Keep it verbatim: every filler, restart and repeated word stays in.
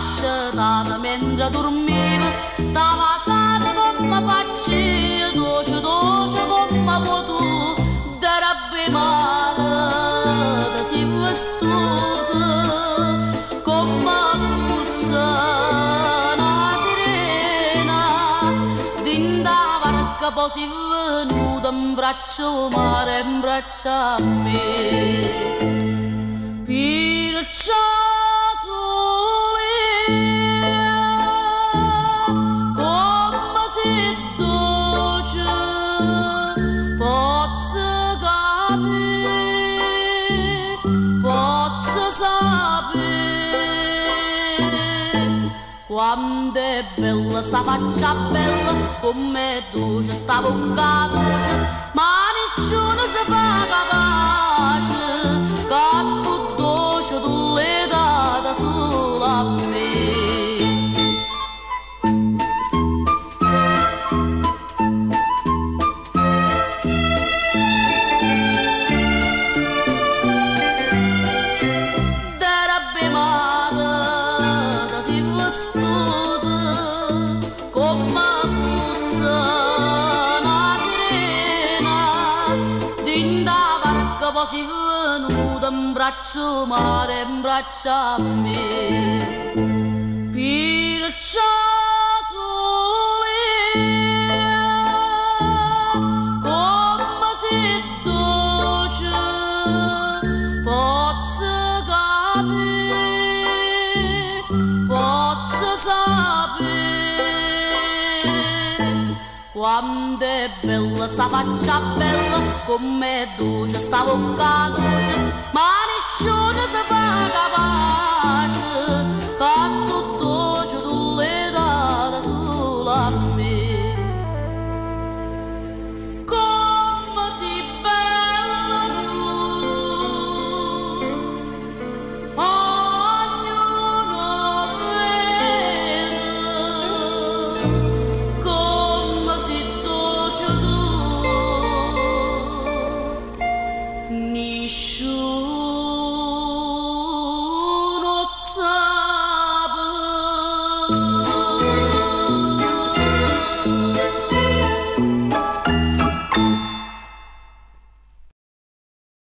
asciutata mentre dormiva, stava sana come faccia, dolce dolce come vuoi tu, da rabbi mare, da si vestuta, come fosse una sirena, dinda varca poi si venuta in braccio mare, in braccio a me. Perciò quando è bella sta faccia bella come dolce sta bocca dolce, ma nessuno si fa capace che sto dolce tu l'hai data solo a me. Si venuta in braccio mare, in braccio a me. Perciò solia, come si dolce, posso capire, posso sapere, quando è bella sta faccia bella come dolce sta bocca dolce, ma nessuno si fa capace che sto dolce tu l'hai data solo a me. Come sei bella tu, ognuno vede, come sei dolce tu, nessuno sa.